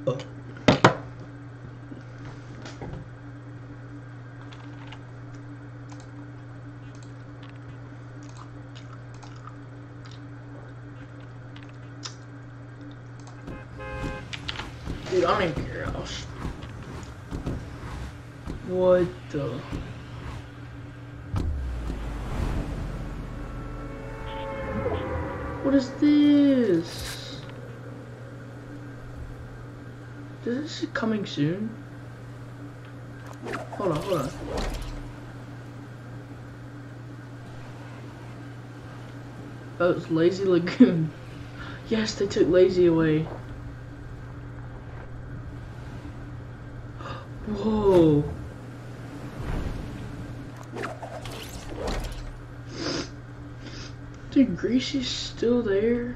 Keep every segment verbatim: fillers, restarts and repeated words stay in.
Oh. Dude, I don't even care else. What the? What is this? Is this coming soon? Hold on, hold on. Oh, it's Lazy Lagoon. Yes, they took Lazy away. Whoa. Dude, Greasy's still there?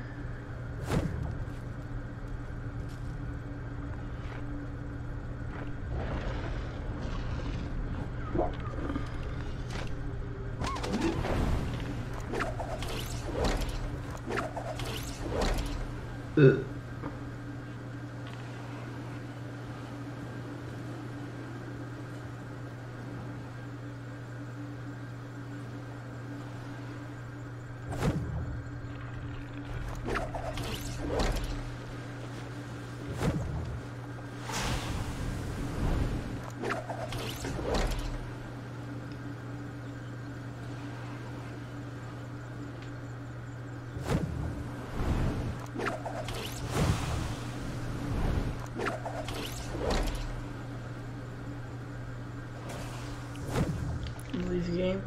Ugh. Leave the game.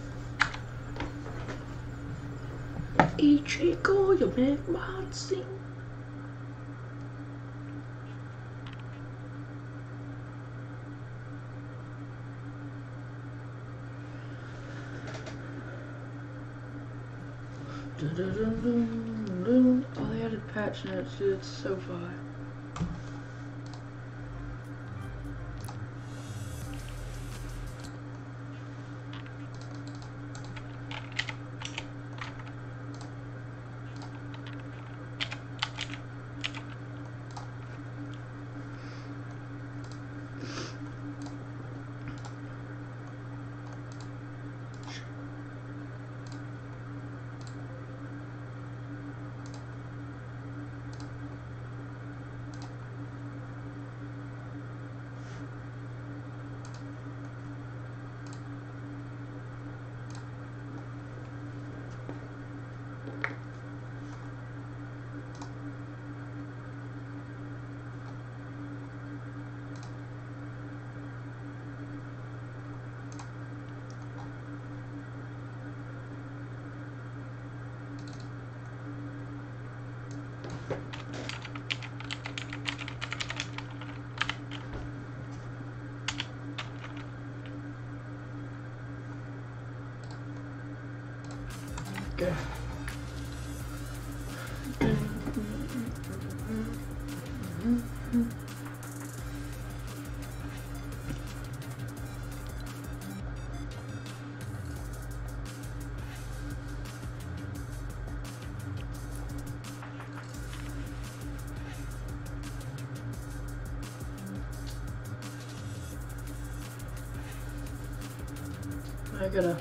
Hey Chico, you make my heart sing. Oh, they added patch notes, dude, it's so far. Okay. I gotta.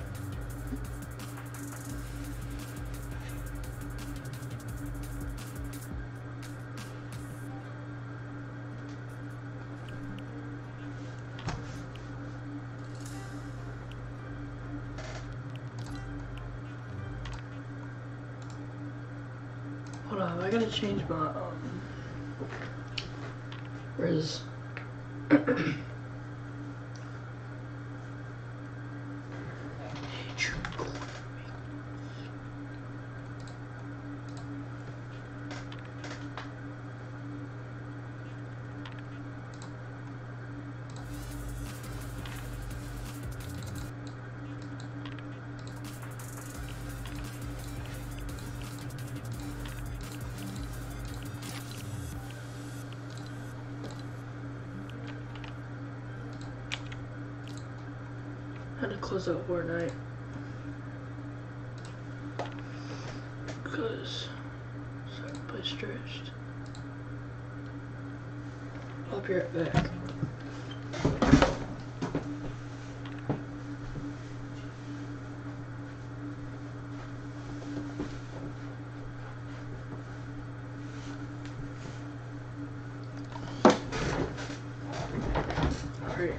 Hold on, I gotta change my um. Where's I had to close out Fortnite because so I play stretched. I'll be right back. Alright.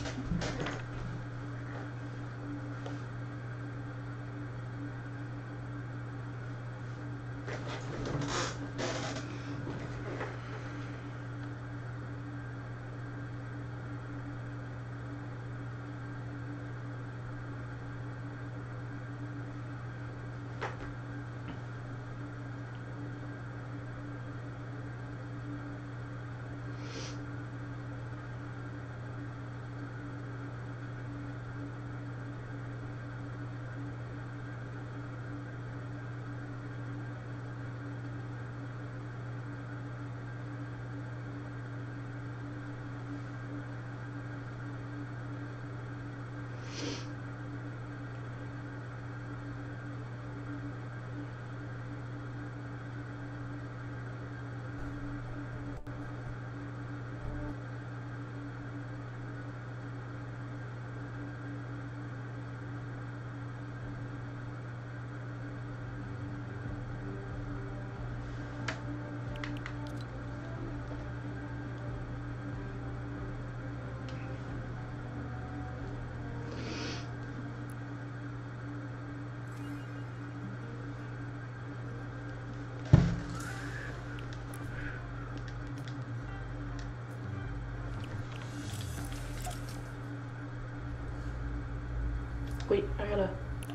Wait, I gotta...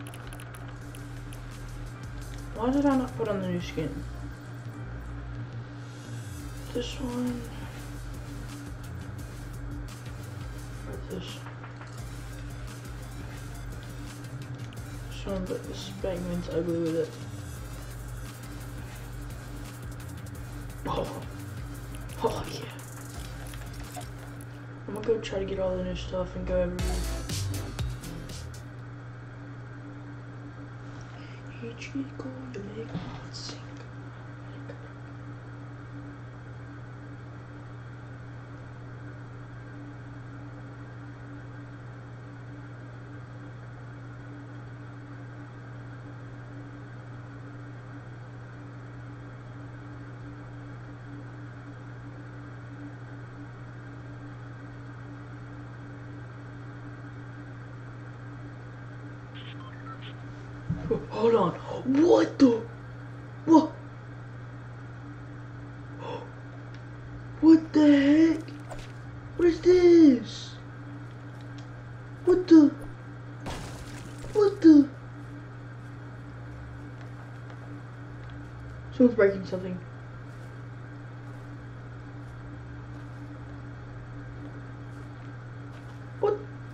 Why did I not put on the new skin? This one... Or this? This one, but this Batman's ugly with it. Oh. Oh, yeah. I'm gonna go try to get all the new stuff and go everywhere. H E going to make me sing. Hold on. What the? What? What the heck? What is this? What the? What the? Someone's breaking something. What?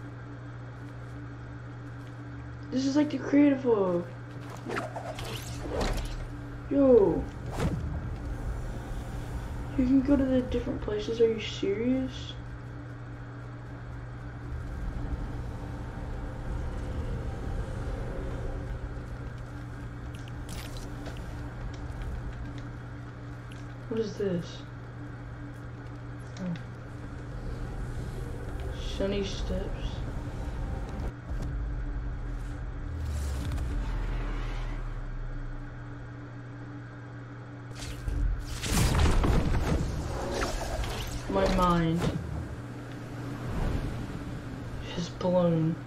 This is like the creative of. Yo. You can go to the different places, are you serious? What is this? Oh. Sunny Steps. My mind is blown.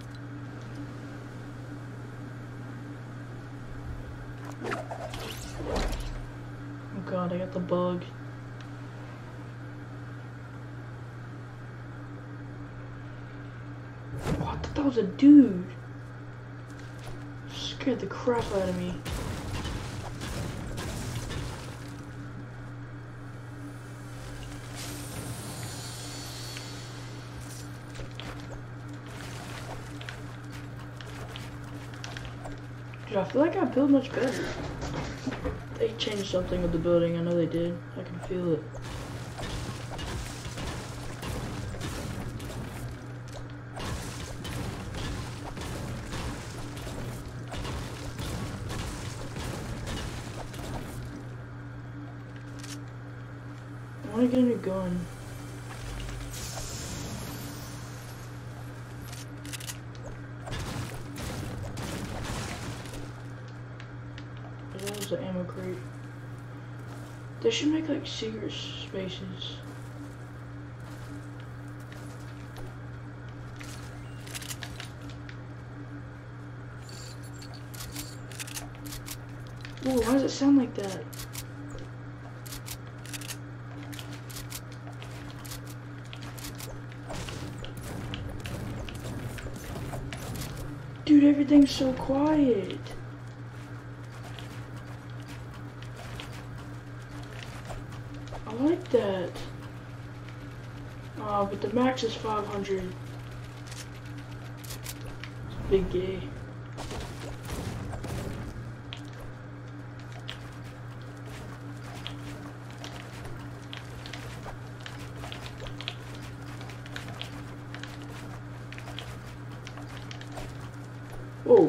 Oh god, I got the bug. Oh, I thought that was a dude. Scared the crap out of me. Dude, I feel like I build much better. They changed something with the building, I know they did. I can feel it. I wanna get a new gun. They should make like secret spaces. Ooh, why does it sound like that? Dude, everything's so quiet. I like that. Uh, but the max is five hundred. It's big gay. Whoa.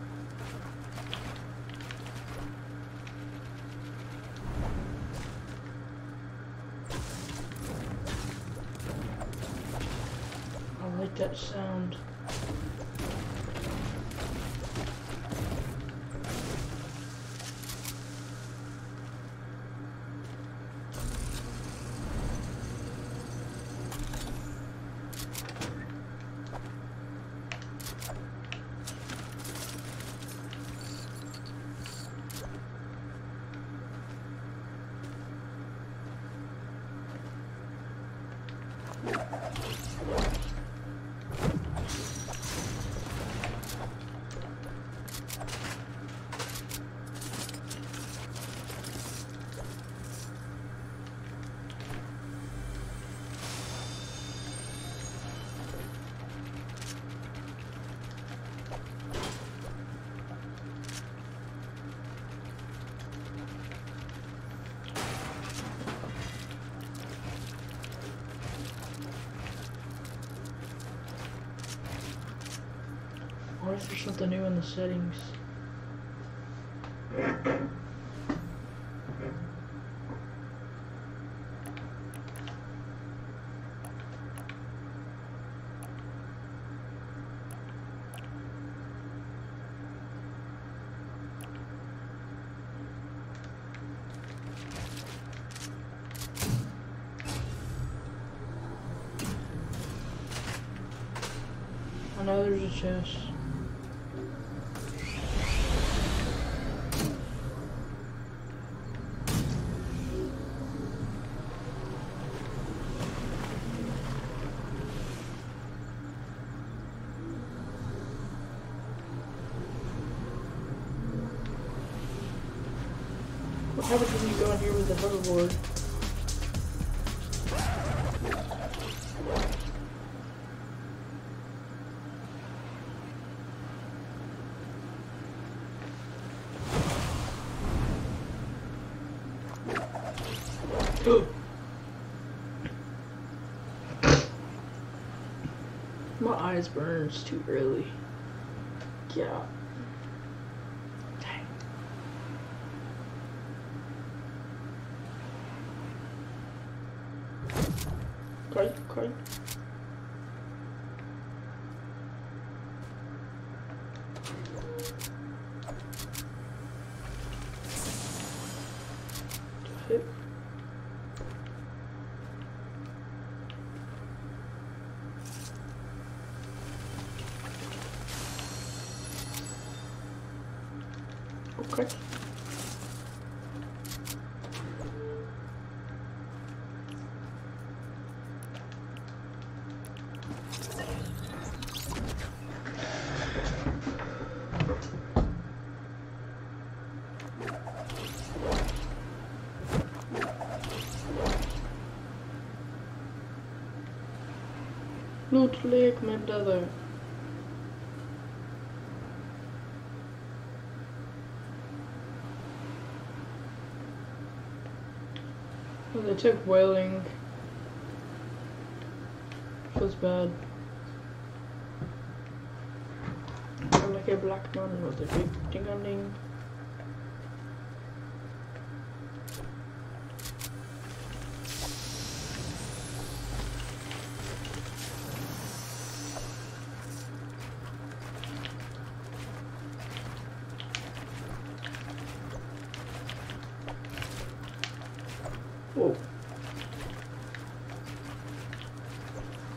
I like that sound. What if there's something new in the settings? I know there's a chest. What happens when you go in here with the hoverboard? My eyes burn, it's too early. Yeah. Dang. Okay, okay. Hit. Okay. Loot Lake Mandela. Oh, they took whaling. Feels bad. I'm like a black man with a big ding-a-ling.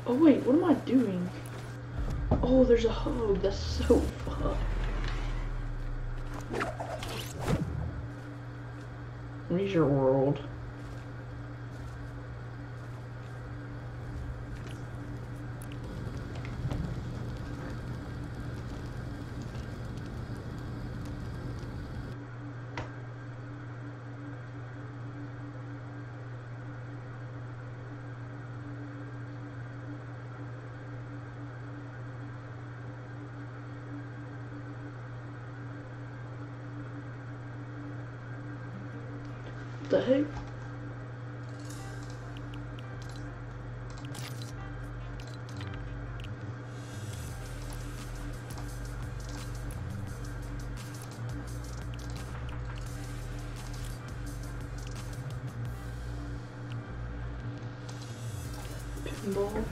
Oh wait, what am I doing? Oh, there's a hug. That's so fun. Leisure World. What the heck? Pinball.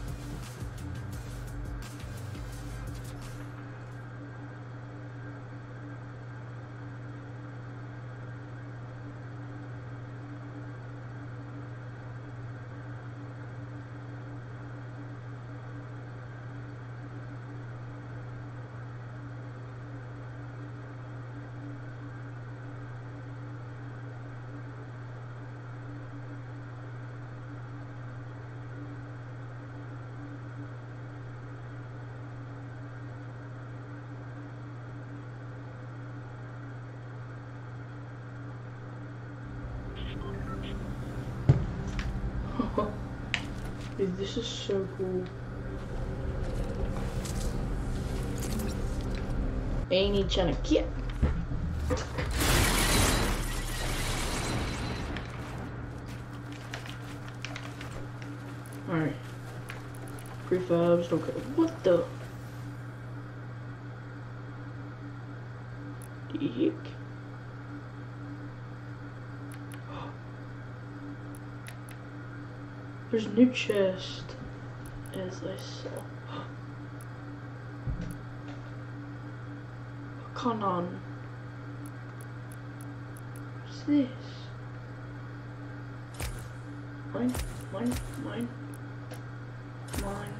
Dude, this is so cool. Ain't trying to get. Alright. Prefabs, okay. What the? The heck? There's a new chest, as I saw. Come on. What's this? Mine, mine, mine, mine.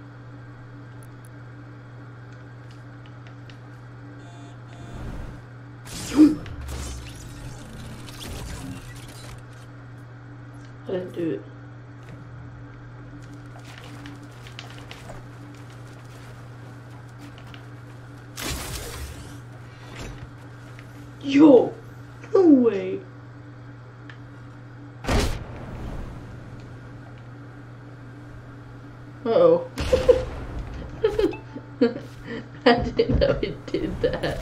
I didn't do it. Yo! No way! Uh-oh. I didn't know it did that.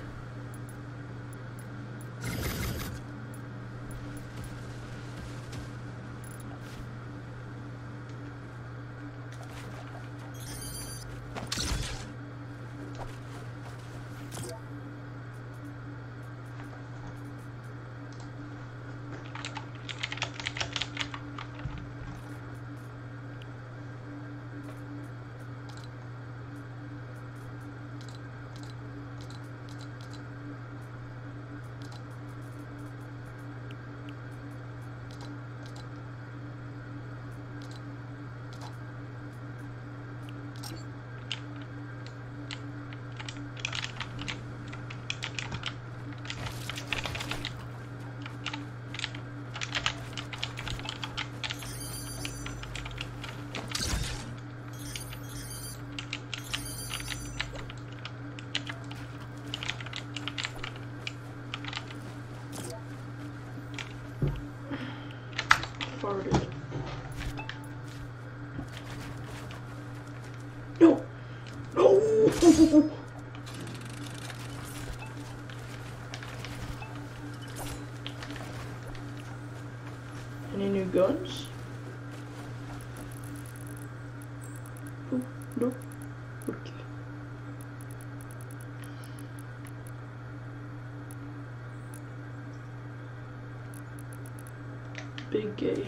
Farted. No! No! Any new guns? Oh, no. Okay. Big gay.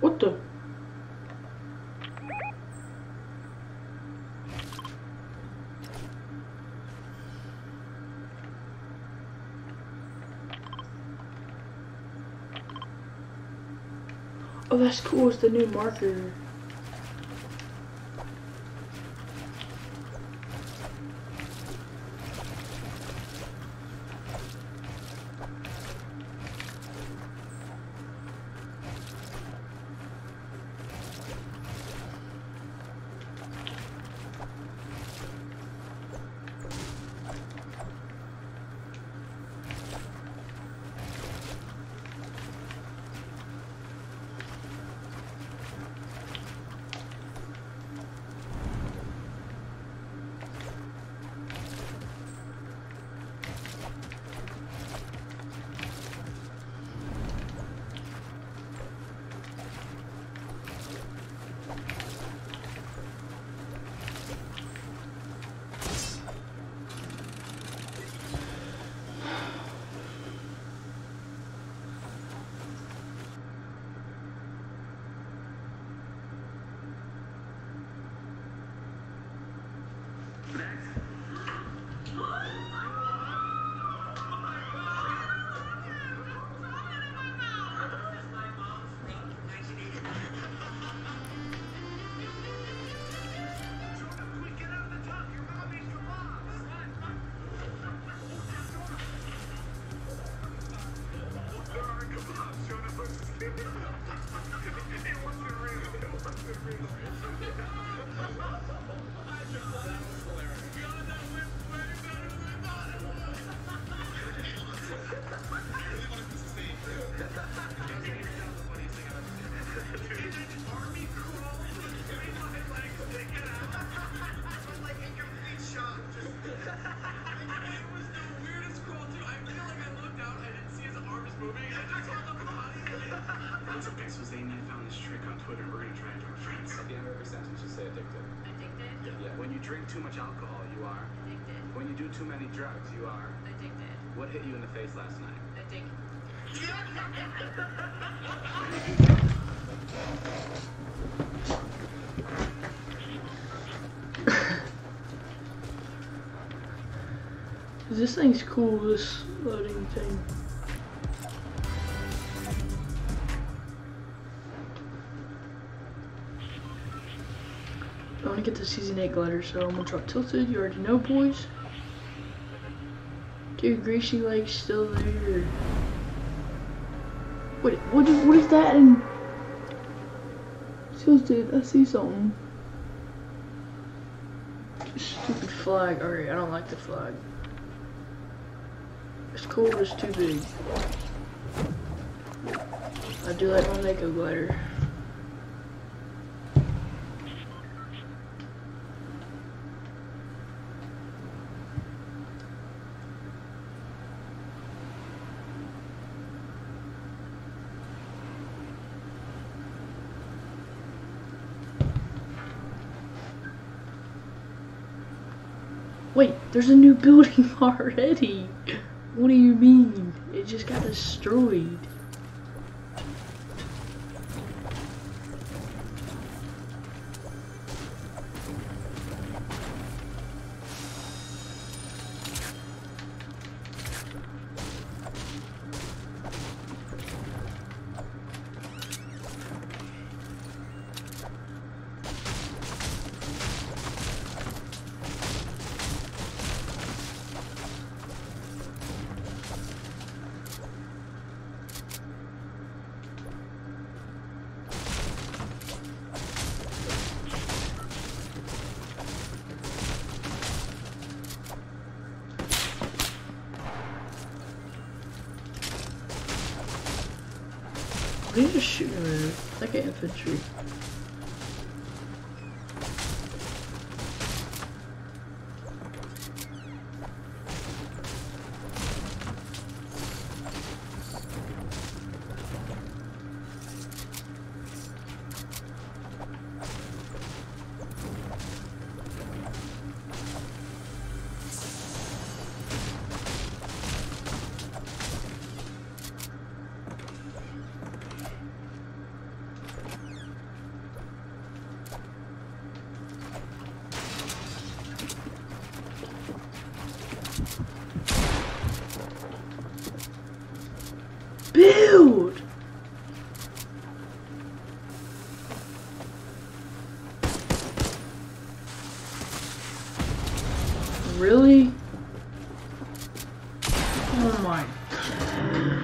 What the? Oh, that's cool. It's the new marker. Drink too much alcohol, you are. Addicted. When you do too many drugs, you are. Addicted. What hit you in the face last night? Addicted. This thing's cool, this loading thing. I want to get the season eight glider, so I'm gonna drop Tilted. You already know, boys. Dude, Greasy Lake's still there. Wait, what is, what is that in Tilted? I see something. Stupid flag. Alright, I don't like the flag. It's cool, but it's too big. I do like my Mako glider. Wait, there's a new building already. What do you mean? It just got destroyed. What are you just shooting at? It's like an infantry. Really? Oh my god.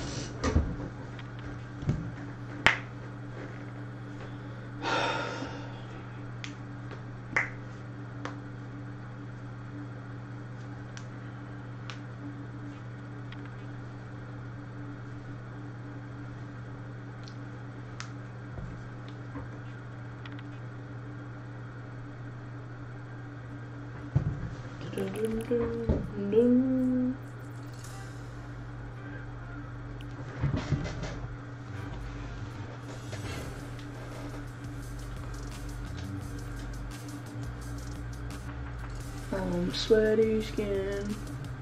Dun, dun, dun, dun. Um, sweaty skin.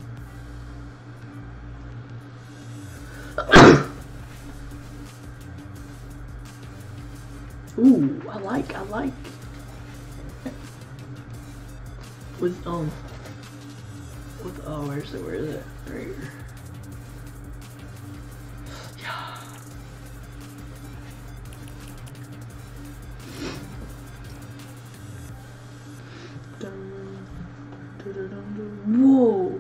Ooh, I like, I like. With, um, with, oh, where's it, where is it? Right here. Yeah. Dun, dun, dun, dun, dun. Whoa!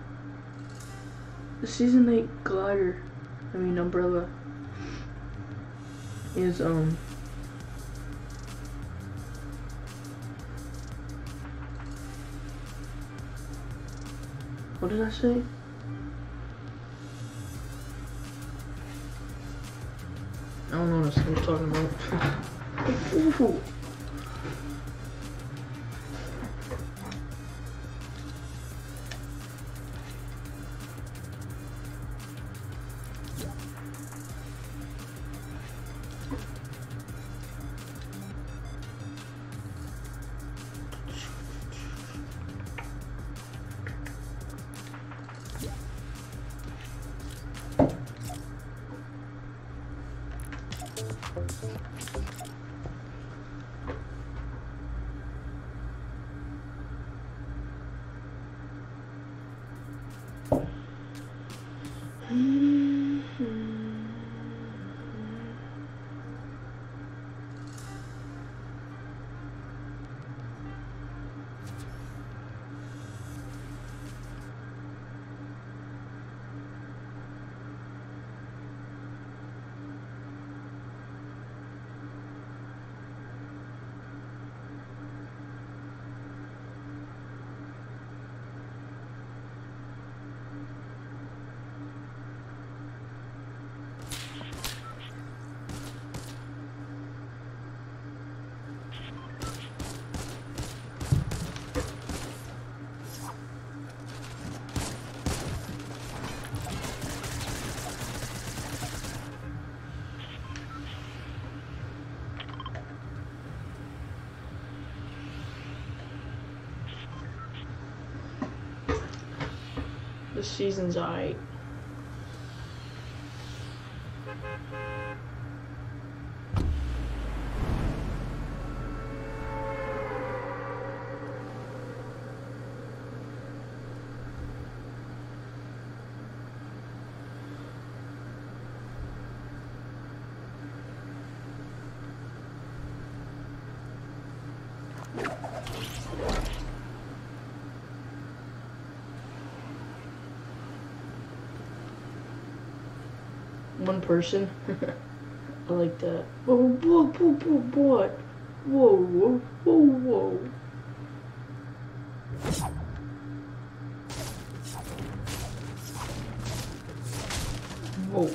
The season eight glider, I mean umbrella, is, um, what did I say? I don't know what I was talking about. Ooh. The season's alright. One person. I like that. Whoa, whoa, whoa, whoa, what? Whoa, whoa, whoa, whoa. Whoa.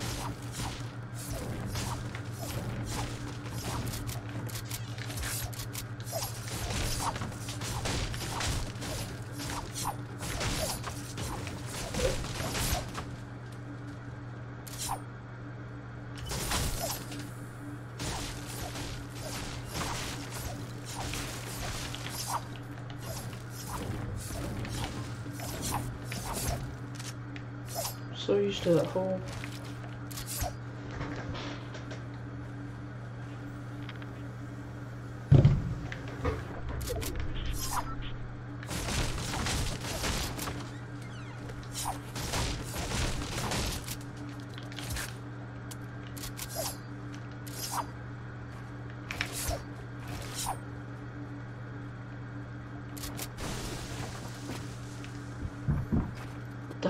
So used to that hole.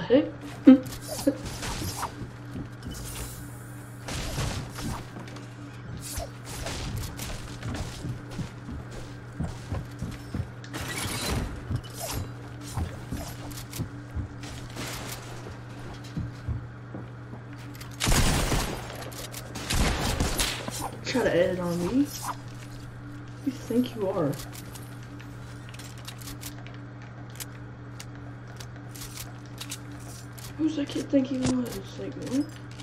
heck? Try to edit on me? Who you think you are? Who's that kid think he was? Like, what?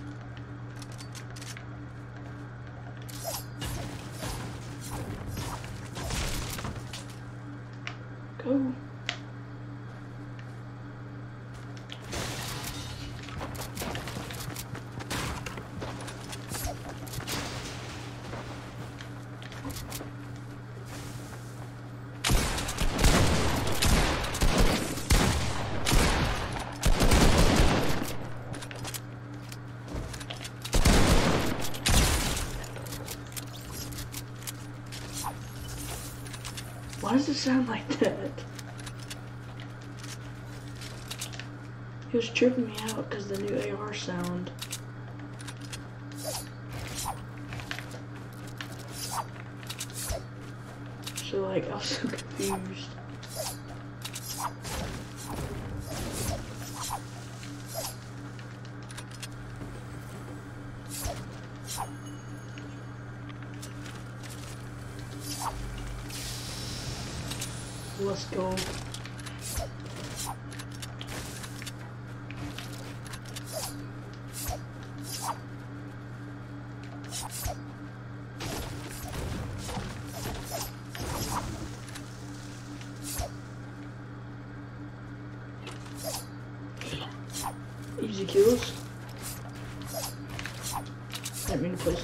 Go. Why does it sound like that? He was tripping me out because the new A R sound. So like, I was so confused. Let's go. Easy kills. Didn't mean to place.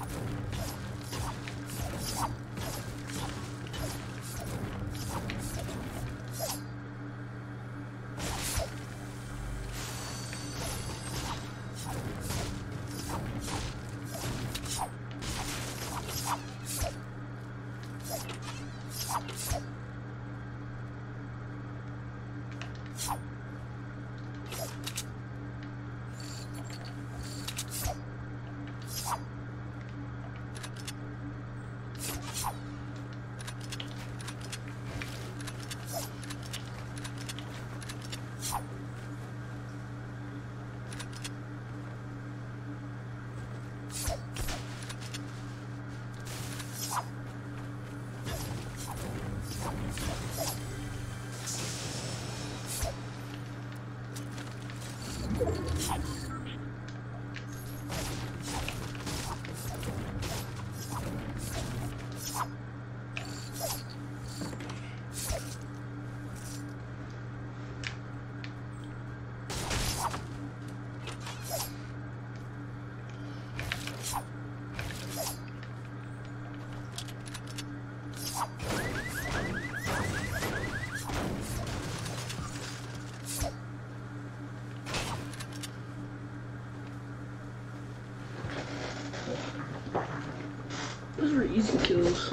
Those were easy kills.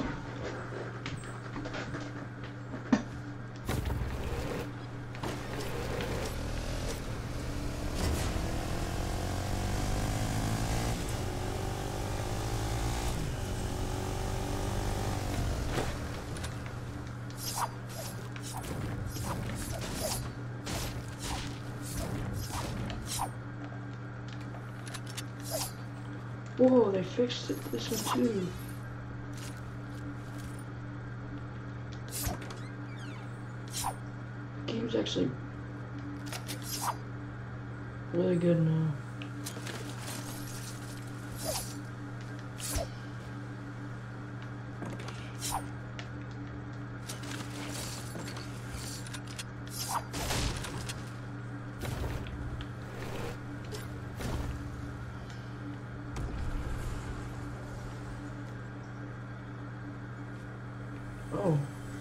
Whoa, they fixed it, this one too. The game's actually really good now. Oh.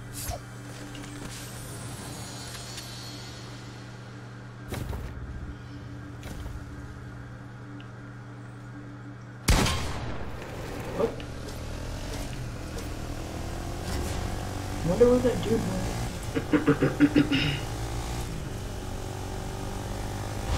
What? Wonder what that dude was.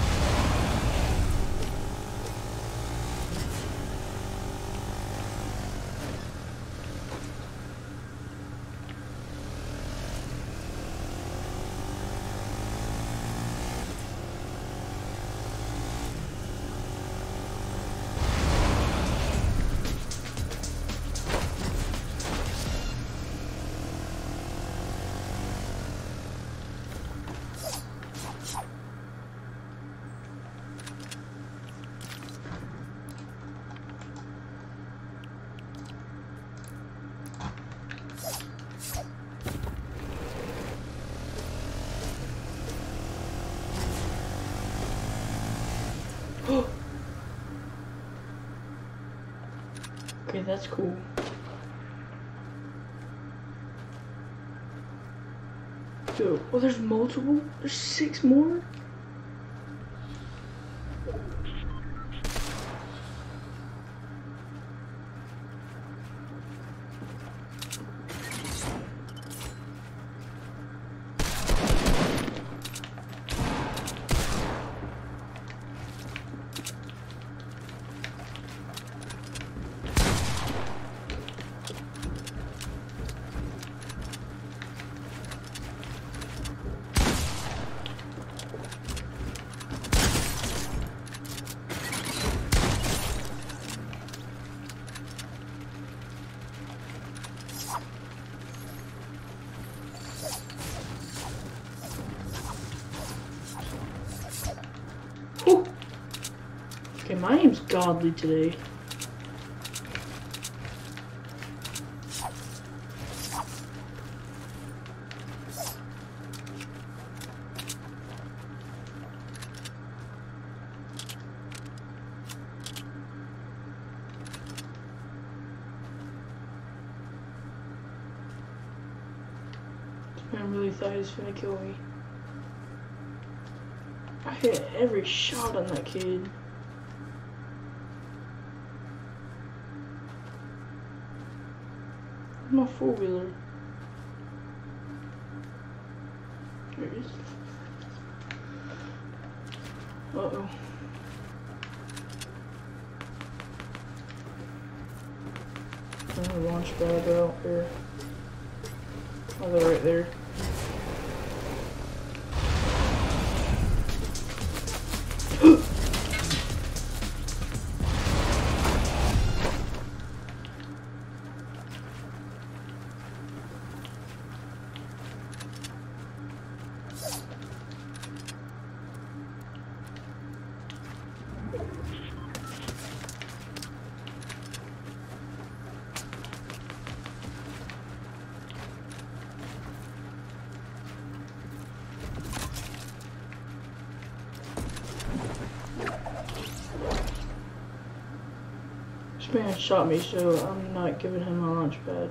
that's cool. Dude, oh, there's multiple? There's six more? Whew. Okay, my name's Godly today. I really thought he was gonna kill me. I hit every shot on that kid. Where's my four-wheeler? There it is. Uh-oh. I'm gonna launch pad, I don't care. I'll go right there. This man shot me, so I'm not giving him a launch pad.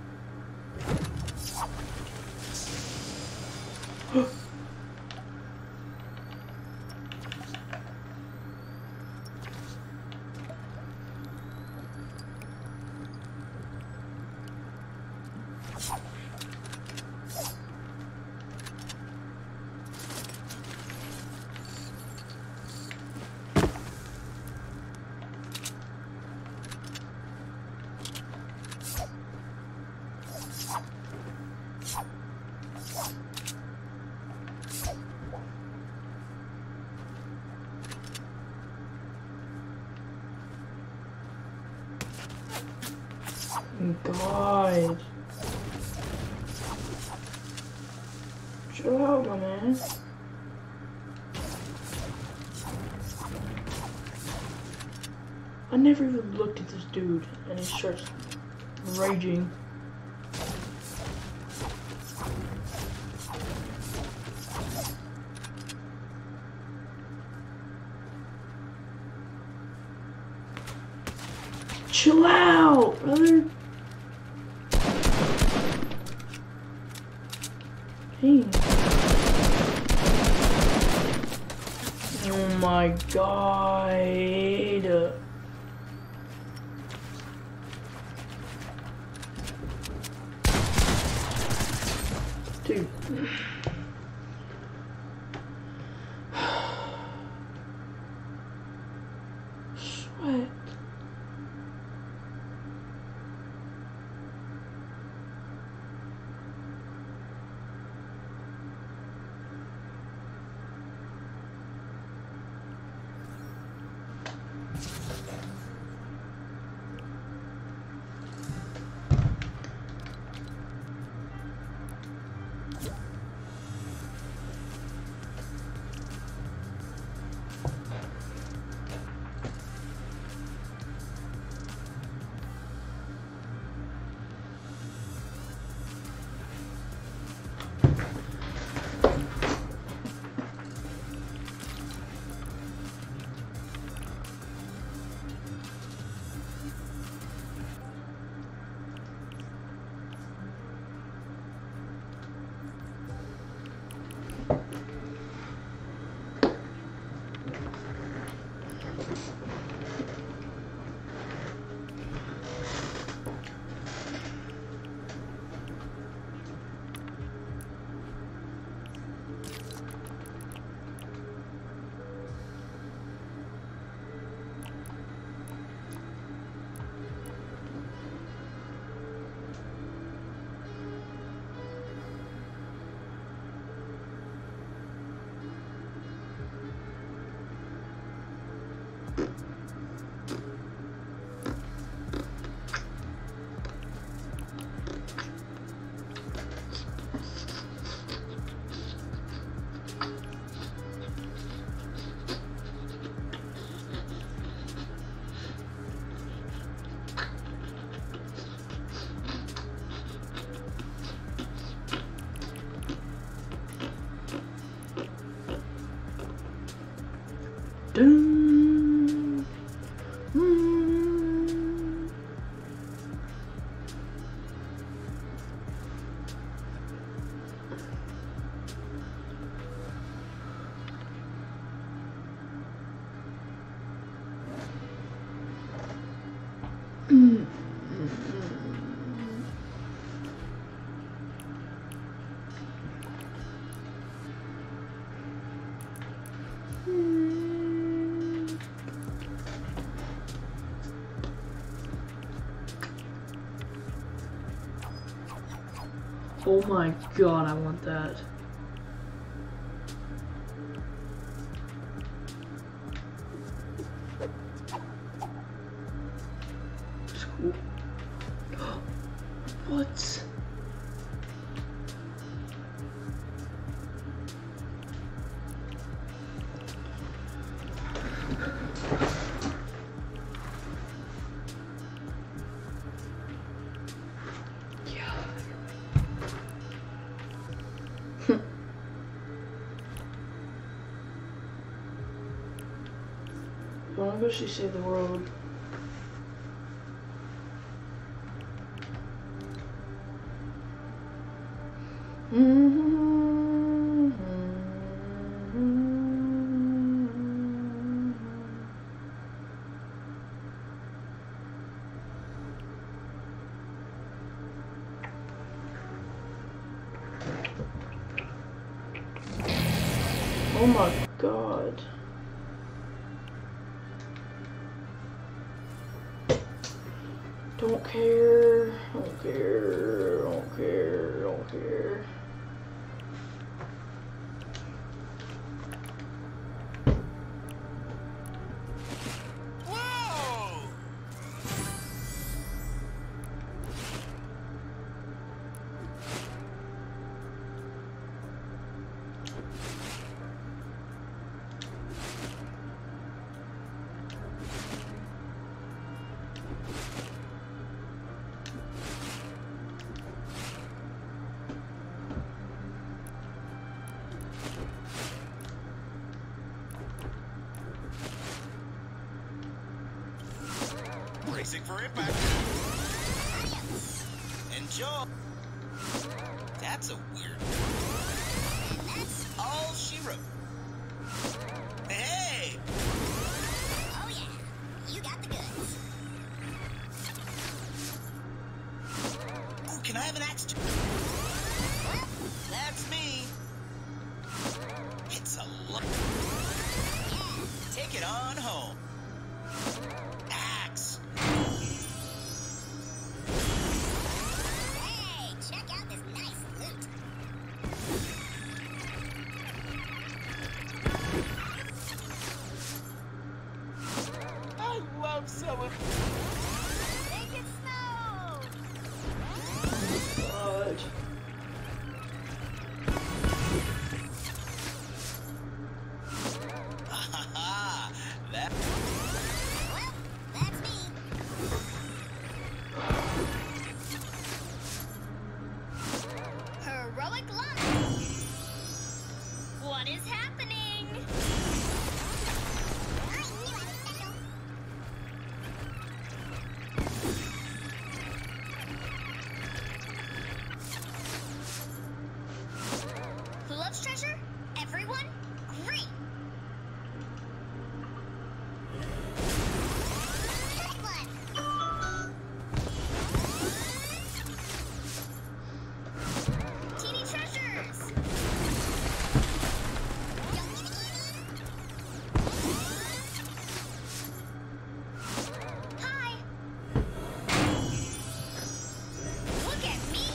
God. Chill out, my man. I never even looked at this dude, and he starts raging. Chill out, brother. Dang. Oh my God. Dude. Sweat. Dun. Mm. Mm. Oh my god, I want that. School. What? Why don't she save the world? Oh my god. Don't care, don't care, don't care, don't care. Whoa! Bracing for impact. Enjoy. That's a weird. That's all she wrote. Hey! Oh yeah, you got the goods. Oh, can I have an axe? Well, that's me. It's a lot. Yeah. Take it on home. Axe. Hey, check out this nice loot. I love summer. Make it snow. God. Ah, that. Well, that's me. Heroic line. What is happening? I knew I was special. Who loves treasure? Everyone? Great. Teeny treasures! Hi! Look at me!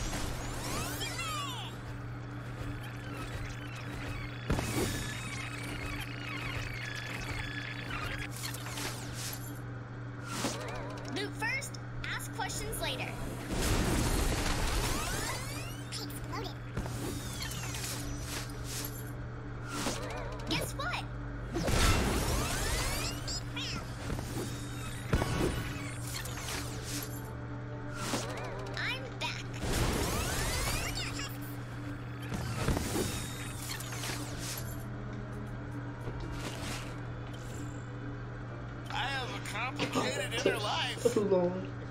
Loot first, ask questions later. Guess what? I'm back. kid in her life. So long.